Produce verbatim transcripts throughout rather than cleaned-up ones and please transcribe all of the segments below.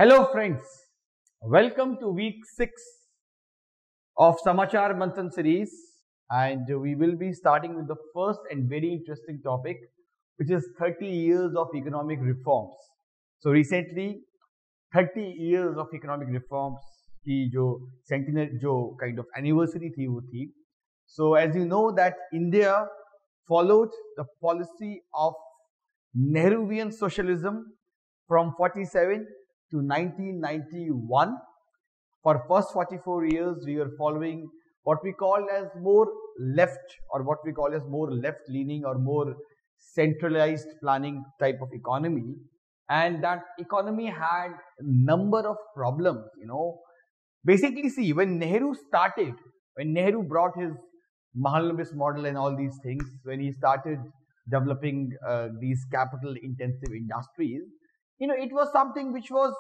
Hello friends, welcome to week six of Samachar Manthan series, and we will be starting with the first and very interesting topic, which is thirty years of economic reforms. So recently thirty years of economic reforms की जो centenary जो kind of anniversary थी वो थी. So as you know that India followed the policy of Nehruvian socialism from forty-seven to nineteen ninety-one. For first forty-four years, we were following what we call as more left or what we call as more left-leaning or more centralized planning type of economy. And that economy had a number of problems, you know. Basically, see, when Nehru started, when Nehru brought his Mahalanobis model and all these things, when he started developing uh, these capital-intensive industries, you know, it was something which was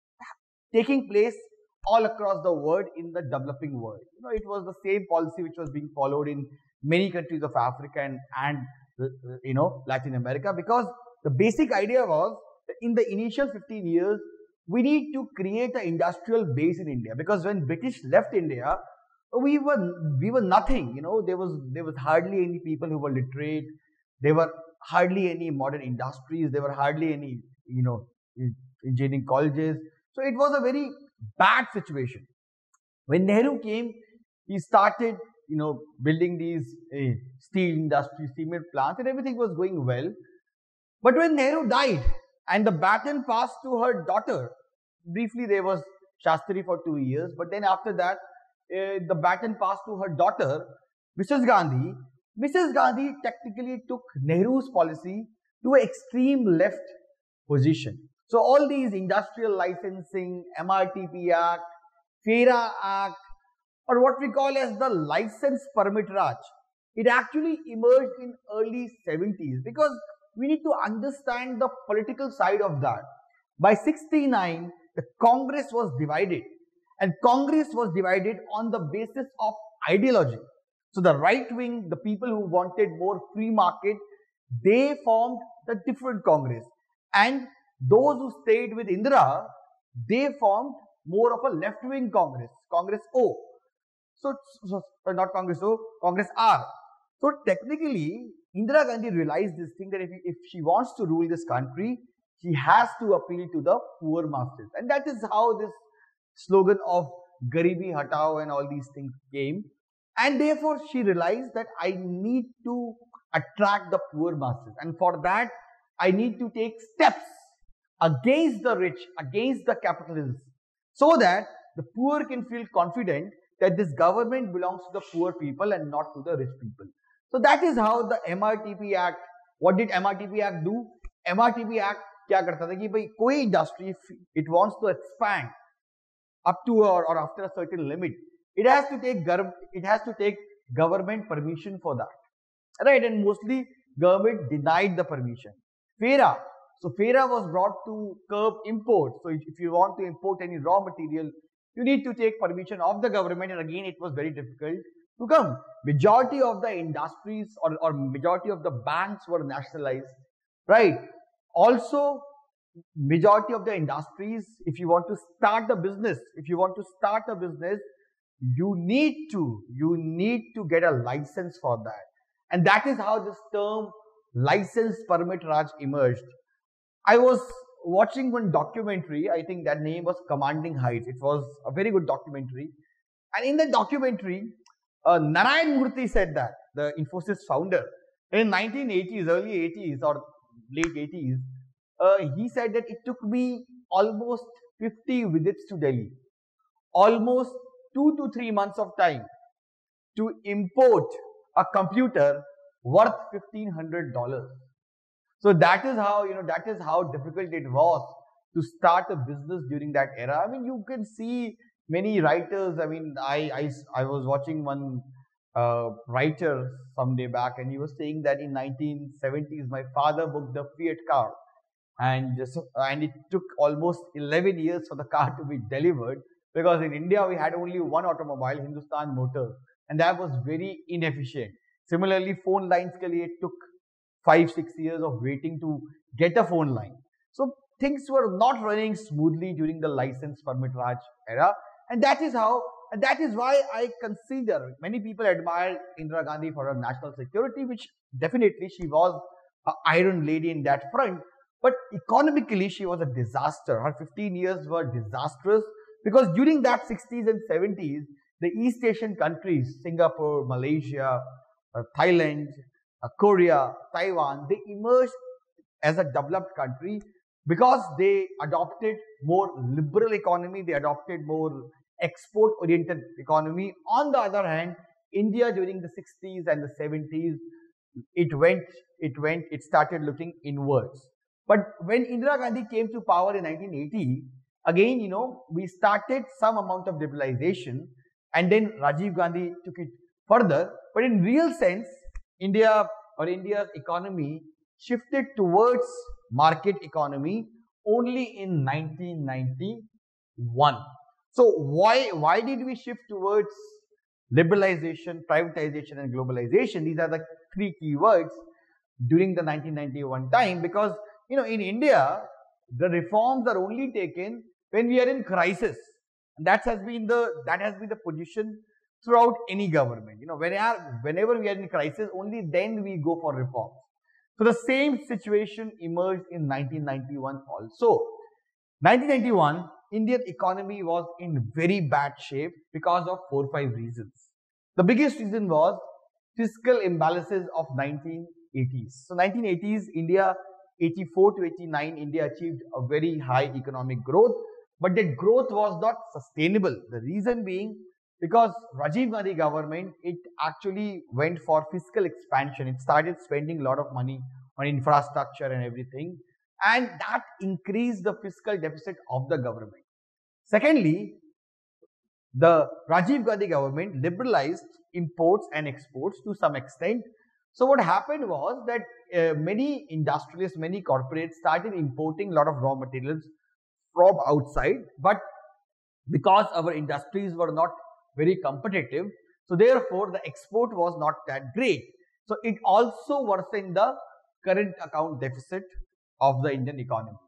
taking place all across the world in the developing world. You know, it was the same policy which was being followed in many countries of Africa and, and you know, Latin America, because the basic idea was that in the initial fifteen years, we need to create an industrial base in India, because when British left India, we were we were nothing. You know, there was there was hardly any people who were literate. There were hardly any modern industries. There were hardly any, you know, engineering colleges. So it was a very bad situation. When Nehru came, he started, you know, building these uh, steel industries, cement plants, and everything was going well. But when Nehru died and the baton passed to her daughter, briefly there was Shastri for two years, but then after that, uh, the baton passed to her daughter, Missus Gandhi. Missus Gandhi technically took Nehru's policy to an extreme left position. So all these industrial licensing, M R T P Act, FERA Act, or what we call as the License Permit Raj, it actually emerged in early seventies, because we need to understand the political side of that. By sixty-nine, the Congress was divided, and Congress was divided on the basis of ideology. So the right wing, the people who wanted more free market, they formed the different Congress. And those who stayed with Indira, they formed more of a left-wing Congress, Congress O. So, so, not Congress O, Congress R. So technically, Indira Gandhi realized this thing, that if, if she wants to rule this country, she has to appeal to the poor masses. And that is how this slogan of Garibi Hatao and all these things came. And therefore, she realized that I need to attract the poor masses. And for that, I need to take steps against the rich, against the capitalists, so that the poor can feel confident that this government belongs to the poor people and not to the rich people. So that is how the M R T P Act, what did M R T P Act do? M R T P Act क्या करता था कि भाई कोई industry, if it wants to expand up to or, or after a certain limit, it has to take it has to take government permission for that, right? And mostly government denied the permission. FERA, so FERA was brought to curb import. So if you want to import any raw material, you need to take permission of the government, and again it was very difficult to come. Majority of the industries or, or majority of the banks were nationalized, right? Also, majority of the industries, if you want to start a business, if you want to start a business, you need to, you need to get a license for that. And that is how this term License Permit Raj emerged. I was watching one documentary, I think that name was Commanding Heights. It was a very good documentary. And in the documentary, uh, Narayan Murthy said that, the Infosys founder, in nineteen eighties, early eighties or late eighties, uh, he said that it took me almost fifty visits to Delhi, almost two to three months of time to import a computer worth fifteen hundred dollars. So that is how, you know, that is how difficult it was to start a business during that era. I mean, you can see many writers. I mean, I, I, I was watching one uh, writer some day back, and he was saying that in nineteen seventies, my father booked a Fiat car, and, just, and it took almost eleven years for the car to be delivered, because in India, we had only one automobile, Hindustan Motors, and that was very inefficient. Similarly, phone lines ke liye it took five, six years of waiting to get a phone line. So things were not running smoothly during the license permit Raj era, and that is how, and that is why I consider many people admire Indira Gandhi for her national security, which definitely she was an iron lady in that front. But economically, she was a disaster. Her fifteen years were disastrous because during that sixties and seventies, the East Asian countries, Singapore, Malaysia, uh, Thailand, uh, Korea, Taiwan, they emerged as a developed country because they adopted more liberal economy, they adopted more export oriented economy. On the other hand, India during the sixties and the seventies, it went, it went, it started looking inwards. But when Indira Gandhi came to power in nineteen eighty, again, you know, we started some amount of liberalization, and then Rajiv Gandhi took it further. But in real sense, India or India's economy shifted towards market economy only in nineteen ninety-one. So why, why did we shift towards liberalization, privatization and globalization? These are the three key words during the nineteen ninety-one time, because you know, in India, the reforms are only taken when we are in crisis. And that has been the, that has been the position throughout any government. You know, whenever, whenever we are in crisis, only then we go for reforms. So the same situation emerged in nineteen ninety-one also. nineteen ninety-one, Indian economy was in very bad shape because of four or five reasons. The biggest reason was fiscal imbalances of nineteen eighties. So nineteen eighties, India, eighty-four to eighty-nine, India achieved a very high economic growth, but that growth was not sustainable. The reason being because Rajiv Gandhi government, it actually went for fiscal expansion. It started spending a lot of money on infrastructure and everything, and that increased the fiscal deficit of the government. Secondly, the Rajiv Gandhi government liberalized imports and exports to some extent. So what happened was that uh, many industrialists, many corporates started importing a lot of raw materials from outside, but because our industries were not very competitive, so therefore the export was not that great. So it also worsened the current account deficit of the Indian economy.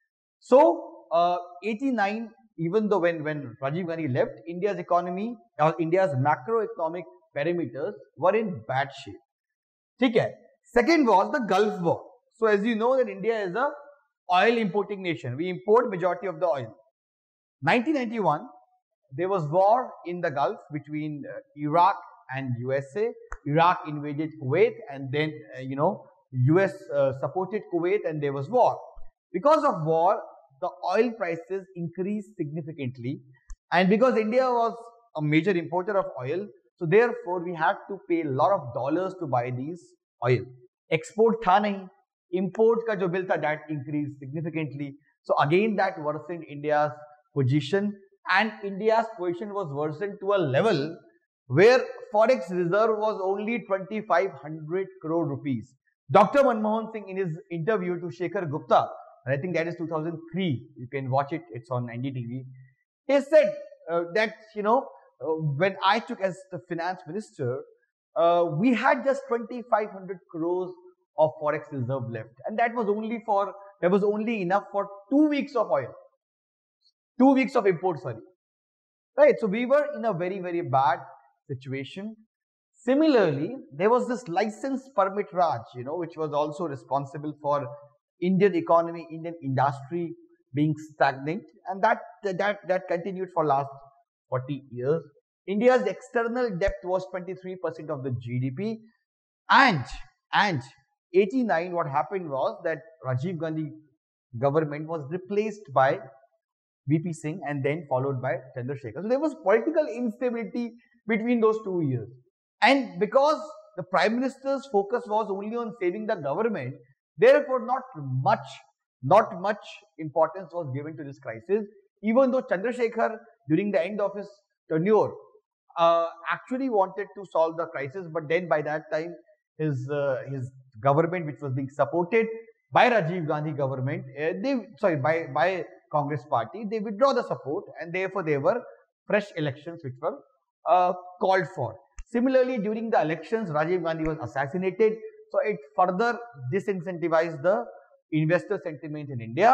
So uh, eighty-nine, even though when, when Rajiv Gandhi left, India's economy or India's macroeconomic parameters were in bad shape. Okay. Second was the Gulf War. So as you know that India is a oil importing nation. We import majority of the oil. nineteen ninety-one, there was war in the Gulf between uh, Iraq and U S A. Iraq invaded Kuwait, and then uh, you know U S uh, supported Kuwait, and there was war. Because of war, the oil prices increased significantly, and because India was a major importer of oil, so therefore we had to pay a lot of dollars to buy these oil. Export tha nahi, import ka jo bill tha, that increased significantly. So again that worsened India's position, and India's position was worsened to a level where forex reserve was only twenty-five hundred crore rupees. Doctor Manmohan Singh, in his interview to Shekhar Gupta, and I think that is two thousand three, you can watch it, it's on N D T V, he said uh, that, you know, uh, when I took as the finance minister, uh, we had just twenty-five hundred crores of forex reserve left, and that was only for, that was only enough for two weeks of oil, two weeks of import, sorry. Right, so we were in a very, very bad situation. Similarly, there was this license permit Raj, you know, which was also responsible for Indian economy, Indian industry being stagnant, and that that that continued for last forty years. India's external debt was twenty-three percent of the G D P, and and eighty-nine, what happened was that Rajiv Gandhi government was replaced by V P Singh and then followed by Chandrasekhar. So there was political instability between those two years. And because the Prime Minister's focus was only on saving the government, therefore not much, not much importance was given to this crisis, even though Chandrasekhar, during the end of his tenure, uh, actually wanted to solve the crisis, but then by that time, his, uh, his government, which was being supported by Rajiv Gandhi government, uh, they, sorry, by, by Congress party, they withdraw the support, and therefore there were fresh elections which were uh, called for. Similarly, during the elections, Rajiv Gandhi was assassinated, so it further disincentivized the investor sentiment in India.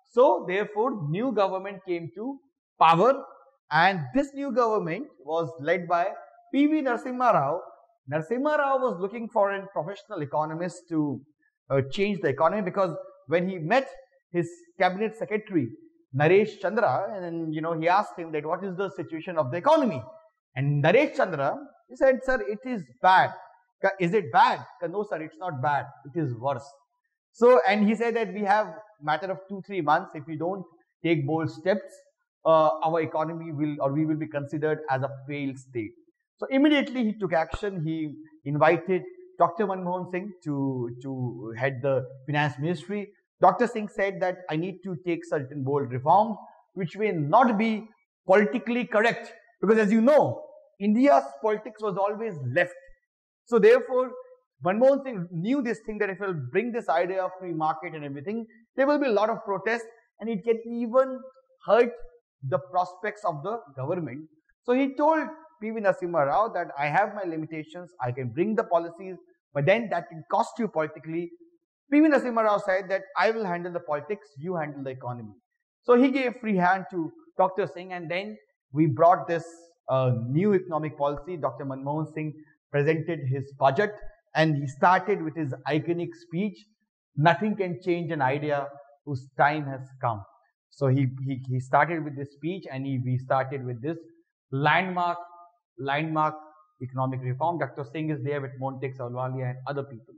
So therefore, new government came to power, and this new government was led by P V Narasimha Rao. Narasimha Rao was looking for a professional economist to uh, change the economy, because when he met his cabinet secretary Naresh Chandra, and you know he asked him that what is the situation of the economy, and Naresh Chandra, he said, sir, it is bad. Is it bad? No sir, it's not bad, it is worse. So, and he said that we have matter of two three months, if we don't take bold steps, uh, our economy will, or we will be considered as a failed state. So immediately he took action. He invited Doctor Manmohan Singh to, to head the finance ministry. Doctor Singh said that I need to take certain bold reforms which may not be politically correct, because as you know, India's politics was always left. So therefore, Manmohan Singh knew this thing, that if we'll bring this idea of free market and everything, there will be a lot of protest, and it can even hurt the prospects of the government. So he told P V Narasimha Rao that I have my limitations, I can bring the policies, but then that can cost you politically. P V Narasimha Rao said that I will handle the politics, you handle the economy. So he gave free hand to Doctor Singh, and then we brought this uh, new economic policy. Doctor Manmohan Singh presented his budget, and he started with his iconic speech, nothing can change an idea whose time has come. So he, he, he started with this speech, and he, we started with this landmark, landmark economic reform. Doctor Singh is there with Montek Ahluwalia and other people.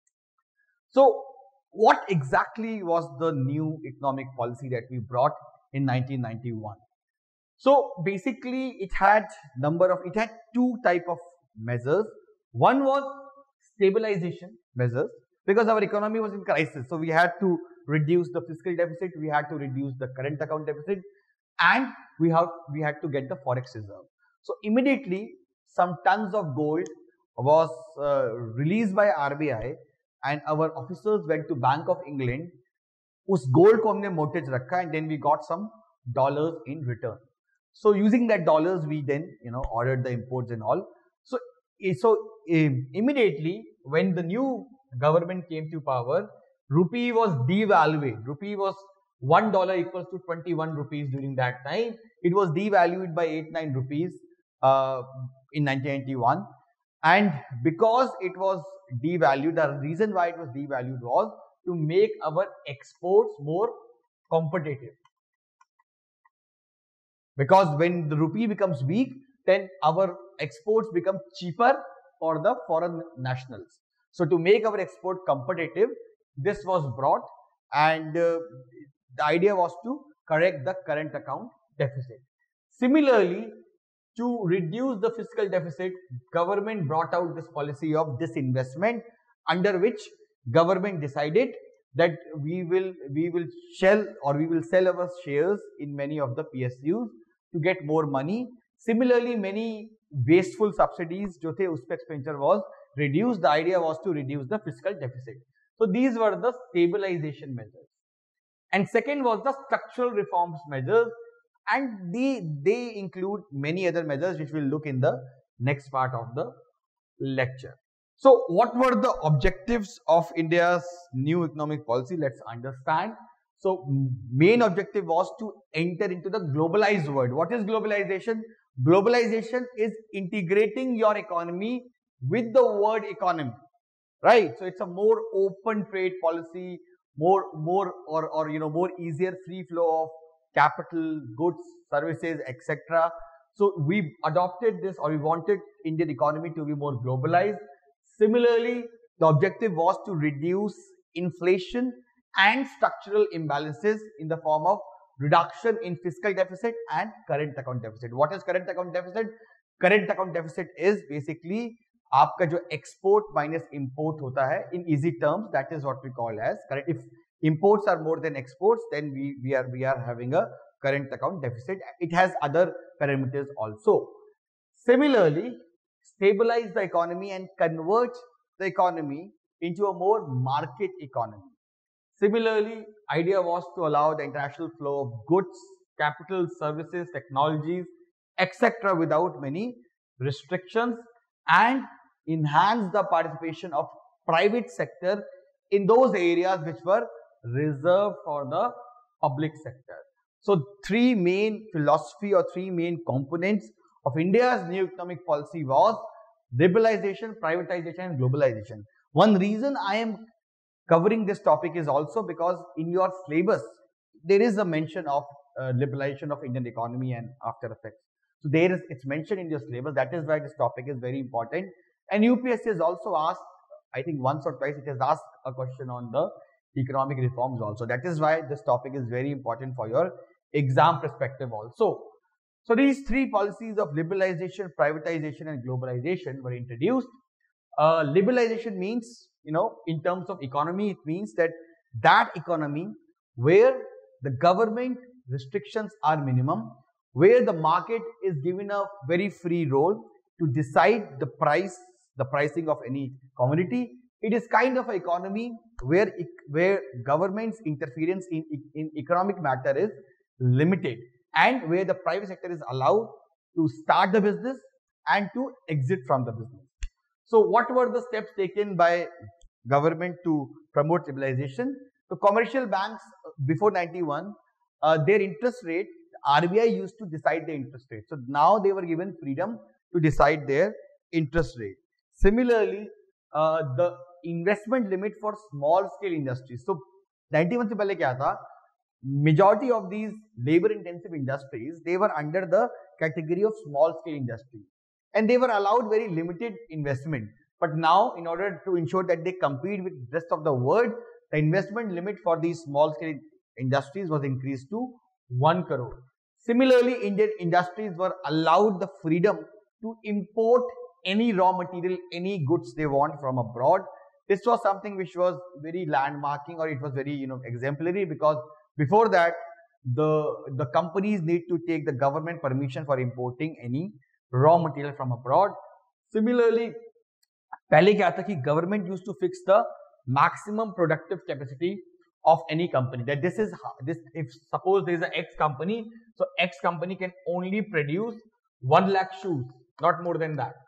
So what exactly was the new economic policy that we brought in nineteen ninety-one? So basically it had number of, it had two type of measures. One was stabilization measures, because our economy was in crisis. So we had to reduce the fiscal deficit, we had to reduce the current account deficit, and we have we had to get the forex reserve. So immediately some tons of gold was uh, released by R B I, and our officers went to Bank of England. Us gold ko humne mortgage rakha, and then we got some dollars in return. So using that dollars, we then you know ordered the imports and all. So so um, immediately when the new government came to power, rupee was devalued. Rupee was one dollar equals to twenty-one rupees during that time. It was devalued by eight nine rupees uh, in nineteen ninety-one, and because it was devalued, the reason why it was devalued was to make our exports more competitive. Because when the rupee becomes weak, then our exports become cheaper for the foreign nationals. So to make our export competitive, this was brought, and uh, the idea was to correct the current account deficit. Similarly, to reduce the fiscal deficit, government brought out this policy of disinvestment, under which government decided that we will we will sell or we will sell our shares in many of the P S Us to get more money. Similarly, many wasteful subsidies jo the uska expenditure was reduced. The idea was to reduce the fiscal deficit. So these were the stabilization measures. And second was the structural reforms measures, and they, they include many other measures which we'll look in the next part of the lecture. So what were the objectives of India's new economic policy? Let's understand. So main objective was to enter into the globalized world. What is globalization? Globalization is integrating your economy with the world economy, right? So it's a more open trade policy, more, more or, or you know, more easier free flow of capital, goods, services, et cetera. So we adopted this, or we wanted Indian economy to be more globalized. Similarly, the objective was to reduce inflation and structural imbalances in the form of reduction in fiscal deficit and current account deficit. What is current account deficit? Current account deficit is basically आपका जो export minus import होता है, in easy terms, that is what we call as current. If imports are more than exports, then we, we are we are having a current account deficit. It has other parameters also. Similarly, stabilize the economy and convert the economy into a more market economy. Similarly, idea was to allow the international flow of goods, capital, services, technologies, et cetera without many restrictions, and enhance the participation of private sector in those areas which were reserved for the public sector. So three main philosophy or three main components of India's new economic policy was liberalization, privatization and globalization. One reason I am covering this topic is also because in your syllabus there is a mention of uh, liberalization of Indian economy and after effects. So there is, it's mentioned in your syllabus. That is why this topic is very important. And U P S C has also asked, I think once or twice it has asked a question on the economic reforms also. That is why this topic is very important for your exam perspective also. So these three policies of liberalization, privatization and globalization were introduced. Uh, liberalization means, you know, in terms of economy, it means that that economy where the government restrictions are minimum, where the market is given a very free role to decide the price, the pricing of any commodity. It is kind of an economy where, where government's interference in, in economic matter is limited and where the private sector is allowed to start the business and to exit from the business. So what were the steps taken by government to promote liberalization? So commercial banks before ninety-one, uh, their interest rate, R B I used to decide the interest rate. So now they were given freedom to decide their interest rate. Similarly, uh, the investment limit for small scale industries. So ninety-one se pehle kya tha? Majority of these labor intensive industries, they were under the category of small scale industry and they were allowed very limited investment. But now, in order to ensure that they compete with the rest of the world, the investment limit for these small scale industries was increased to one crore. Similarly, Indian industries were allowed the freedom to import any raw material, any goods they want from abroad. This was something which was very landmarking, or it was very, you know, exemplary, because before that, the, the companies need to take the government permission for importing any raw material from abroad. Similarly, पहले क्या था कि government used to fix the maximum productive capacity of any company. That this is this if suppose there is a X company, so X company can only produce one lakh shoes, not more than that.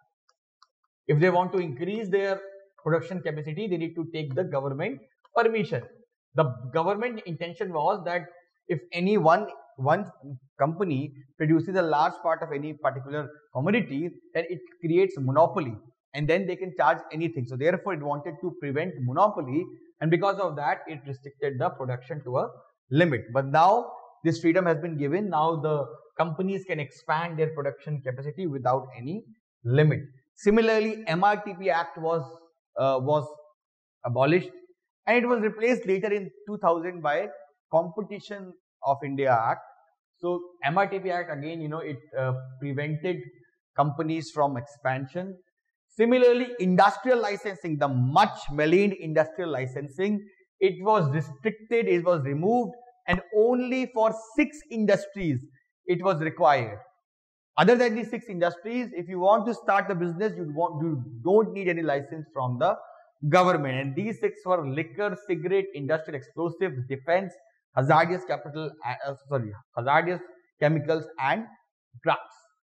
If they want to increase their production capacity, they need to take the government permission. The government intention was that if any one one company produces a large part of any particular commodity, then it creates monopoly and then they can charge anything. So therefore it wanted to prevent monopoly, and because of that it restricted the production to a limit. But now this freedom has been given. Now the companies can expand their production capacity without any limit. Similarly, M R T P Act was uh, was abolished and it was replaced later in two thousand by Competition of India Act. So M R T P Act, again, you know, it uh, prevented companies from expansion. Similarly, industrial licensing, the much maligned industrial licensing, it was restricted, it was removed, and only for six industries it was required. Other than these six industries, if you want to start the business, you want you don't need any license from the government. And these six were liquor, cigarette, industrial explosives, defense, hazardous capital, uh, sorry, hazardous chemicals, and drugs.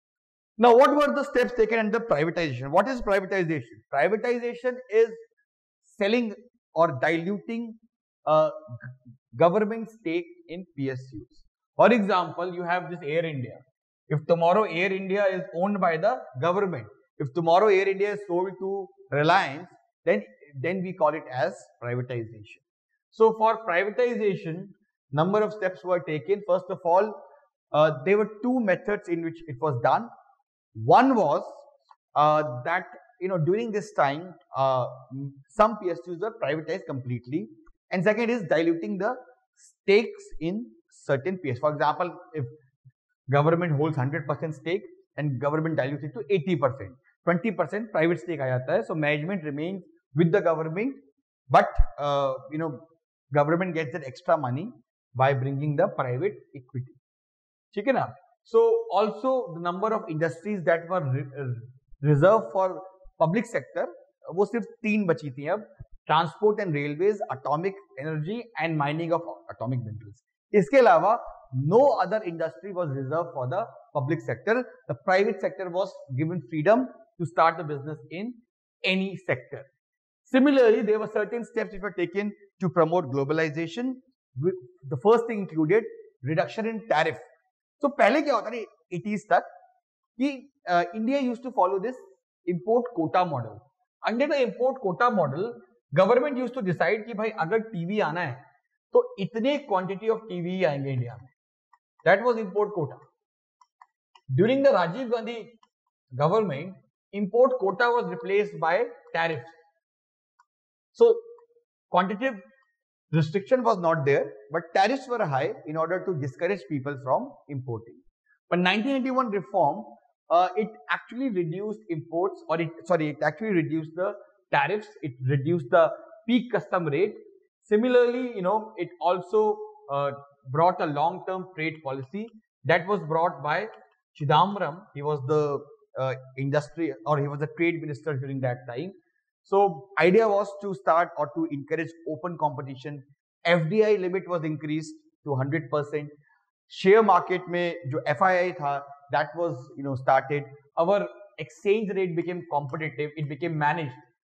Now, what were the steps taken under privatization? What is privatization? Privatization is selling or diluting uh, government stake in P S Us. For example, you have this Air India. If tomorrow Air India is owned by the government, if tomorrow Air India is sold to Reliance, then, then we call it as privatization. So for privatization, number of steps were taken. First of all, uh, there were two methods in which it was done. One was uh, that, you know, during this time, uh, some P S Us were privatized completely. And second is diluting the stakes in certain P S Us. For example, if government holds one hundred percent stake and government dilutes it to eighty percent, twenty percent private stake aa jata hai. So management remains with the government, but uh, you know, government gets that extra money by bringing the private equity. ठीक है ना? So also the number of industries that were re reserved for public sector, वो सिर्फ तीन बची थी अब: transport and railways, atomic energy and mining of atomic minerals. इसके अलावा no other industry was reserved for the public sector. The private sector was given freedom to start the business in any sector. Similarly, there were certain steps which were taken to promote globalization. The first thing included reduction in tariff. So पहले क्या होता था eighties तक कि uh, India used to follow this import quota model. Under the import quota model, government used to decide कि भाई अगर TV आना है तो इतने quantity of टीवी ही आएंगे इंडिया में. That was import quota. During the Rajiv Gandhi government, import quota was replaced by tariffs. So quantitative restriction was not there, but tariffs were high in order to discourage people from importing. But nineteen eighty-one reform, uh, it actually reduced imports, or it sorry, it actually reduced the tariffs. It reduced the peak custom rate. Similarly, you know, it also uh, brought a long-term trade policy that was brought by Chidambaram. He was the uh, industry, or he was the trade minister during that time. So idea was to start or to encourage open competition. F D I limit was increased to one hundred percent. Share market में जो F I I था, that was you know started. Our exchange rate became competitive. It became managed.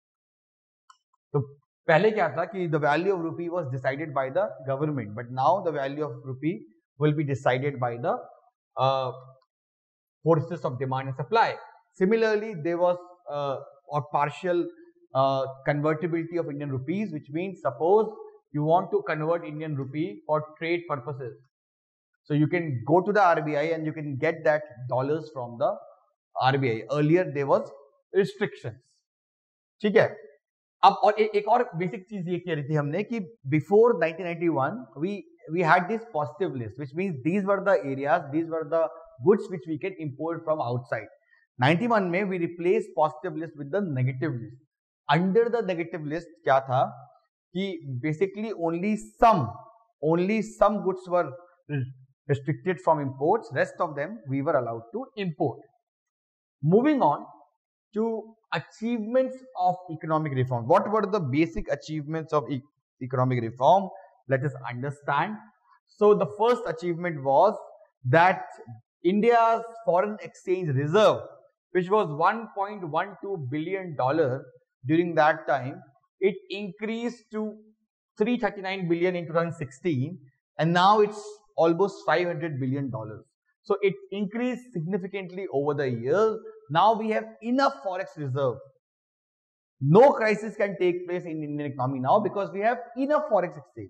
तो पहले क्या था कि the value of rupee was decided by the government, but now the value of rupee will be decided by the uh, forces of demand and supply. Similarly, there was uh, or partial uh, convertibility of Indian rupees, which means suppose you want to convert Indian rupee for trade purposes. So you can go to the R B I and you can get that dollars from the R B I. Earlier there was restrictions. ठीक है. अब और ए, एक और basic चीज ये कह रही थी हमने कि before nineteen ninety-one we we had this positive list, which means these were the areas, these were the goods which we can import from outside. ninety-one में we replaced positive list with the negative list. Under the negative list क्या था कि basically only some only some goods were restricted from imports. Rest of them we were allowed to import. Moving on to achievements of economic reform. What were the basic achievements of e economic reform? Let us understand. So the first achievement was that India's foreign exchange reserve, which was one point one two billion dollars during that time, it increased to three hundred thirty-nine billion in two thousand sixteen, and now it's almost five hundred billion dollars. So it increased significantly over the years. Now we have enough forex reserve. No crisis can take place in Indian economy now because we have enough forex exchange.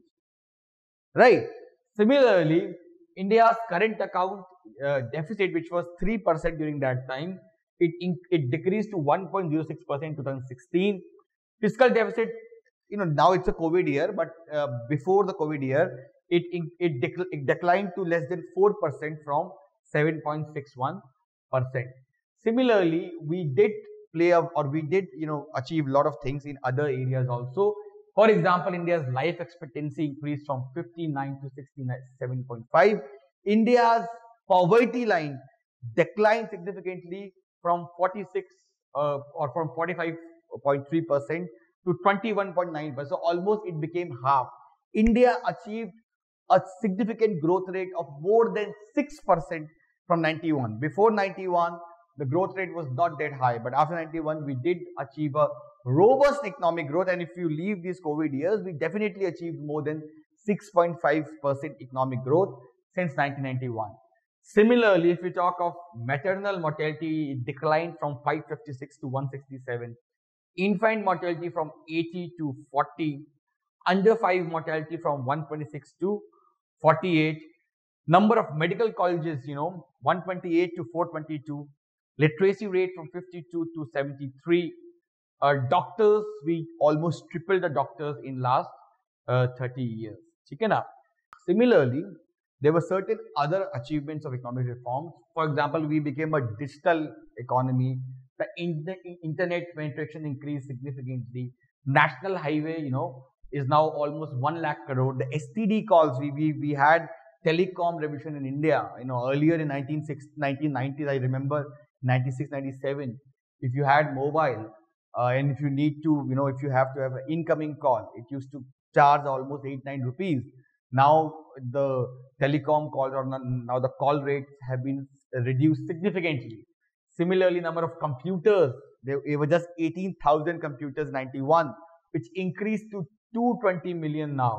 Right? Similarly, India's current account uh, deficit, which was three percent during that time, it, it decreased to one point zero six percent in two thousand sixteen. Fiscal deficit, you know, now it's a COVID year, but uh, before the COVID year, it, it, dec it declined to less than four percent from seven point six one percent. Similarly, we did play a, or we did, you know, achieve a lot of things in other areas also. For example, India's life expectancy increased from fifty-nine to sixty-seven point five. India's poverty line declined significantly from forty-six uh, or from forty-five point three percent to twenty-one point nine percent. So almost it became half. India achieved a significant growth rate of more than six percent from ninety-one. Before ninety-one, the growth rate was not that high, but after ninety-one, we did achieve a robust economic growth. And if you leave these COVID years, we definitely achieved more than six point five percent economic growth since nineteen ninety-one. Similarly, if we talk of maternal mortality, it declined from five hundred fifty-six to one hundred sixty-seven. Infant mortality from eighty to forty. Under five mortality from one hundred twenty-six to forty-eight. Number of medical colleges, you know, one hundred twenty-eight to four hundred twenty-two. Literacy rate from fifty-two to seventy-three. Uh, doctors, we almost tripled the doctors in last uh, thirty years. Okay, na? Similarly, there were certain other achievements of economic reforms. For example, we became a digital economy. The internet penetration increased significantly. National highway, you know, is now almost one lakh crore. The S T D calls, we, we, we had telecom revolution in India. You know, earlier in nineteen nineties, I remember ninety-six, ninety-seven, if you had mobile uh, and if you need to, you know, if you have to have an incoming call, it used to charge almost eight, nine rupees. Now the telecom calls or now the call rates have been reduced significantly. Similarly, number of computers, there were just eighteen thousand computers in ninety-one, which increased to two hundred twenty million now.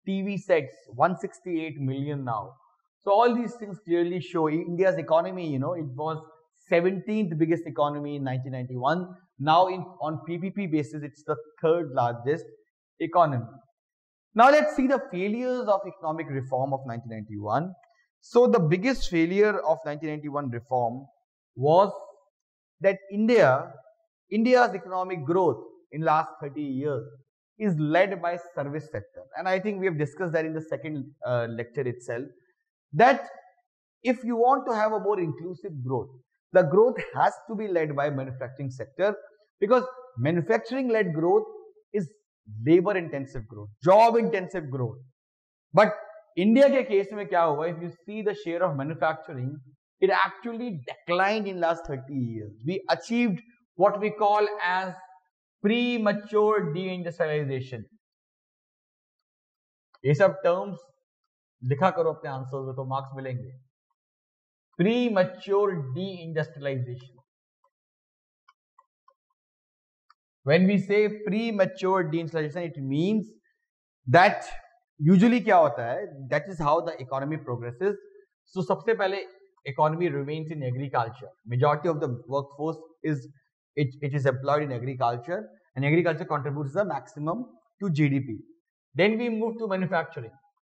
T V sets, one hundred sixty-eight million now. So all these things clearly show India's economy, you know, it was seventeenth biggest economy in nineteen ninety-one. Now in on P P P basis, it's the third largest economy. Now let's see the failures of economic reform of nineteen ninety-one. So the biggest failure of nineteen ninety-one reform was that India, India's economic growth in last thirty years is led by service sector. And I think we have discussed that in the second uh, lecture itself, that if you want to have a more inclusive growth, the growth has to be led by manufacturing sector, because manufacturing led growth is labor intensive growth, job intensive growth. But India के case में क्या हुआ? If you see the share of manufacturing, it actually declined in last thirty years. We achieved what we call as premature deindustrialization. ये सब terms लिखा करो अपने answers में तो मार्क्स मिलेंगे. Premature deindustrialization. When we say premature deindustrialization, it means that usually क्या होता है? That is how the economy progresses. So सबसे पहले economy remains in agriculture. Majority of the workforce is it, it is employed in agriculture, and agriculture contributes the maximum to G D P. Then we move to manufacturing.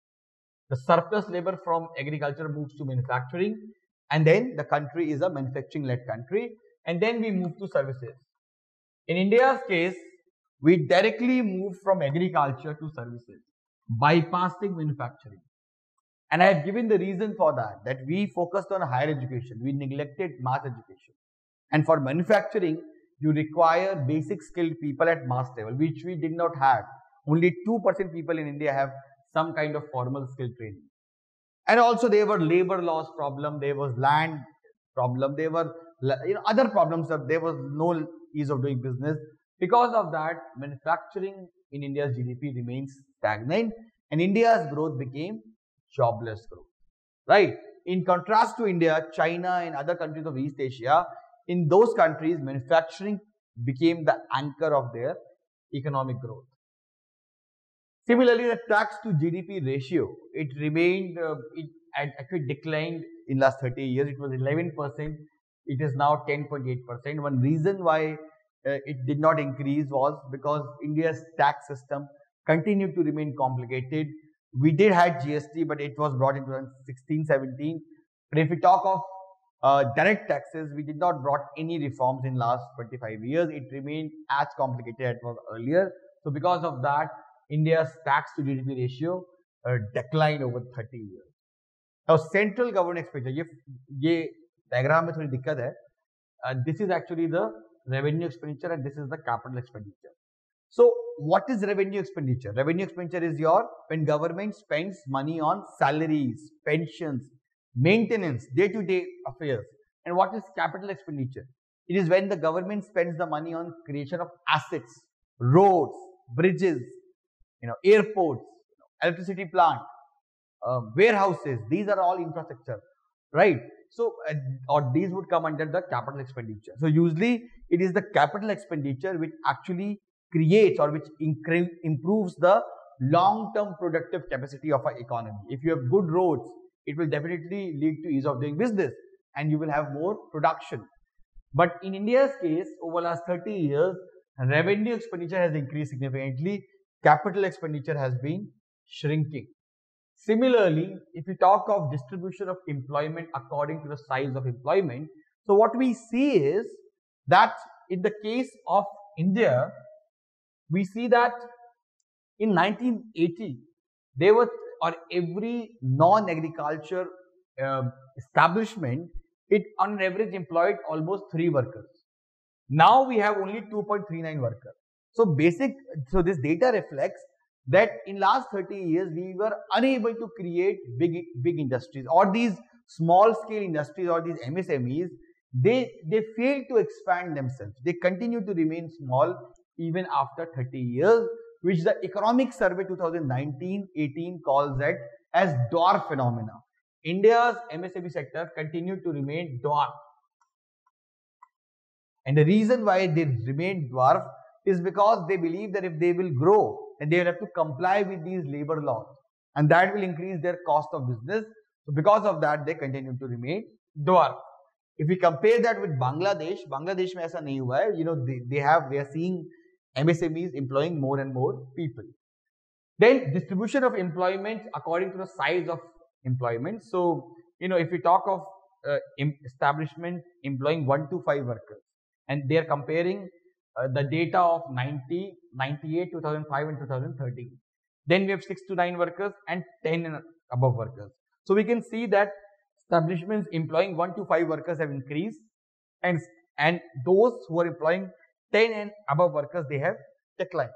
The surplus labor from agriculture moves to manufacturing, and then the country is a manufacturing-led country, and then we move to services. In India's case, we directly moved from agriculture to services, bypassing manufacturing. And I have given the reason for that, that we focused on higher education, we neglected mass education. And for manufacturing, you require basic skilled people at mass level, which we did not have. Only two percent people in India have some kind of formal skill training. And also there were labor laws problem, there was land problem, there were you know, other problems, that there was no ease of doing business. Because of that, manufacturing in India's G D P remains stagnant, and India's growth became jobless growth, right? In contrast to India, China and other countries of East Asia, in those countries, manufacturing became the anchor of their economic growth. Similarly, the tax to G D P ratio, it remained, uh, it actually declined in last thirty years. It was eleven percent. It is now ten point eight percent. One reason why uh, it did not increase was because India's tax system continued to remain complicated. We did have G S T, but it was brought in twenty sixteen seventeen. But if we talk of uh, direct taxes, we did not brought any reforms in last twenty-five years. It remained as complicated as it was earlier. So because of that, India's tax to G D P ratio uh, declined over thirty years. Now, central government expenditure, ये ये diagram में थोड़ी दिक्कत है. Uh, this is actually the revenue expenditure, and this is the capital expenditure. So, what is revenue expenditure? Revenue expenditure is your when government spends money on salaries, pensions, maintenance, day-to-day affairs. And what is capital expenditure? It is when the government spends the money on creation of assets, roads, bridges, you know, airports, you know, electricity plant, uh, warehouses. These are all infrastructure, right? So, uh, or these would come under the capital expenditure. So, usually it is the capital expenditure which actually creates or which improves the long-term productive capacity of our economy. If you have good roads, it will definitely lead to ease of doing business, and you will have more production. But in India's case, over the last thirty years, revenue expenditure has increased significantly. Capital expenditure has been shrinking. Similarly, if you talk of distribution of employment according to the size of employment, so what we see is that in the case of India, we see that in nineteen eighty, there was, or every non-agriculture um, establishment, it on average employed almost three workers. Now we have only two point three nine workers. So basic, so this data reflects that in last thirty years, we were unable to create big, big industries, or these small scale industries, or these M S M Es, they, they failed to expand themselves. They continue to remain small even after thirty years, which the Economic Survey twenty nineteen eighteen calls it as dwarf phenomena. India's M S M E sector continued to remain dwarf. And the reason why they remain dwarf is because they believe that if they will grow, then they will have to comply with these labor laws, and that will increase their cost of business. So because of that, they continue to remain dwarf. If we compare that with Bangladesh, Bangladesh में ऐसा नहीं हुआ है. You know, they, they have, we are seeing M S M Es employing more and more people. Then distribution of employment according to the size of employment. So, you know, if we talk of uh, establishment employing one to five workers, and they are comparing uh, the data of ninety, ninety-eight, two thousand five and two thousand thirteen. Then we have six to nine workers and ten and above workers. So we can see that establishments employing one to five workers have increased, and, and those who are employing ten and above workers, they have declined.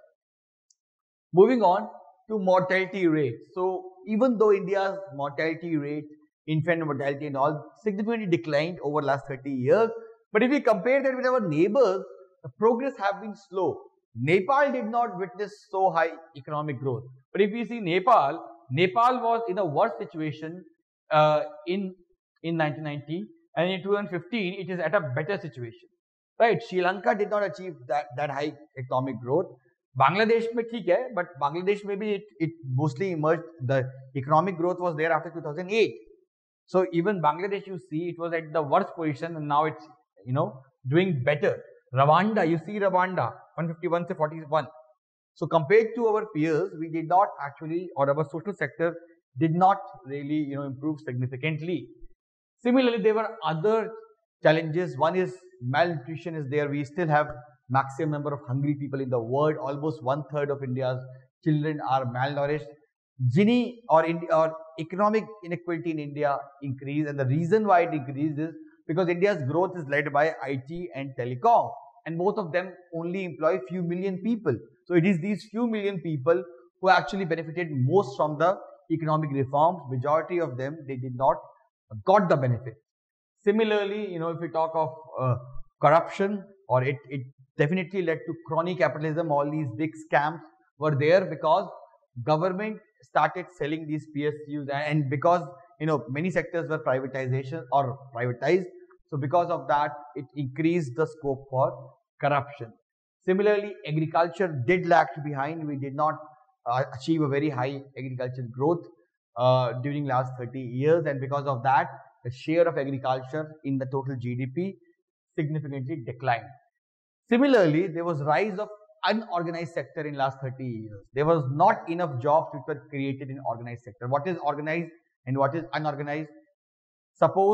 Moving on to mortality rate. So even though India's mortality rate, infant mortality and all significantly declined over last thirty years, but if we compare that with our neighbors, the progress have been slow. Nepal did not witness so high economic growth. But if we see Nepal, Nepal was in a worse situation uh, in, in nineteen ninety, and in two thousand fifteen, it is at a better situation. Right? Sri Lanka did not achieve that, that high economic growth. Bangladesh mein theek hai, but Bangladesh maybe it, it mostly emerged, the economic growth was there after two thousand eight. So even Bangladesh, you see, it was at the worst position, and now it's, you know, doing better. Rwanda, you see Rwanda, one fifty-one to forty-one. So compared to our peers, we did not actually, or our social sector did not really, you know, improve significantly. Similarly, there were other challenges. One is malnutrition is there. We still have maximum number of hungry people in the world. Almost one third of India's children are malnourished. Gini or, or economic inequality in India increased, and the reason why it increased is because India's growth is led by I T and telecom, and both of them only employ few million people. So it is these few million people who actually benefited most from the economic reforms. Majority of them, they did not got the benefit. Similarly, you know, if we talk of uh, corruption, or it, it definitely led to crony capitalism. All these big scams were there because government started selling these P S Us, and because, you know, many sectors were privatization or privatized. So because of that, it increased the scope for corruption. Similarly, agriculture did lag behind. We did not uh, achieve a very high agricultural growth uh, during last thirty years, and because of that, the share of agriculture in the total G D P significantly declined. Similarly, there was rise of unorganized sector in last thirty years. There was not enough jobs which were created in organized sector. What is organized and what is unorganized? Suppose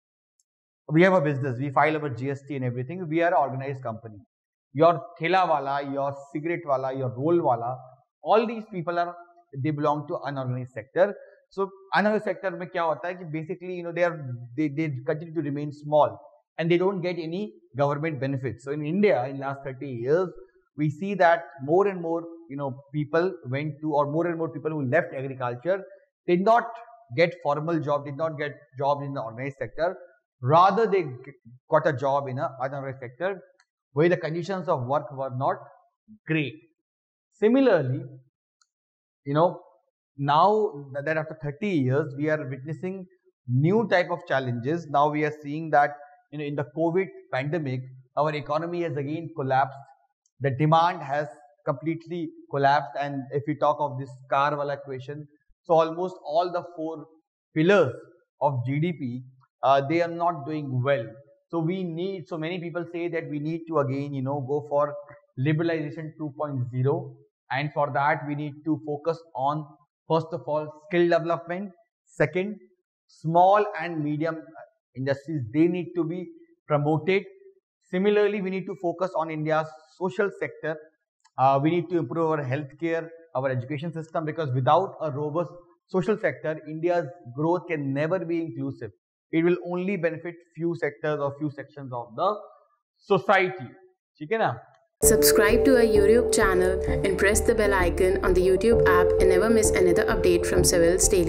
we have a business, we file our G S T and everything, we are an organized company. Your thela wala, your cigarette wala, your roll wala, all these people are, they belong to unorganized sector. So unorganized sector mein kya hota hai ki basically, you know, they are, they, they continue to remain small and they don't get any government benefits. So in India, in last thirty years, we see that more and more, you know, people went to, or more and more people who left agriculture did not get formal job, did not get jobs in the organized sector. Rather, they got a job in a unorganized sector where the conditions of work were not great. Similarly, you know, now that after thirty years, we are witnessing new type of challenges. Now we are seeing that, you know, in the COVID pandemic, our economy has again collapsed. The demand has completely collapsed, and if we talk of this car wala equation, so almost all the four pillars of G D P, uh, they are not doing well. So we need, so many people say that we need to again, you know, go for liberalization two point oh, and for that we need to focus on, first of all, skill development. Second, small and medium industries, they need to be promoted. Similarly, we need to focus on India's social sector. Uh, we need to improve our healthcare, our education system, because without a robust social sector, India's growth can never be inclusive. It will only benefit few sectors or few sections of the society. ठीक है ना? Subscribe to our YouTube channel and press the bell icon on the YouTube app and never miss another update from Civil's Daily.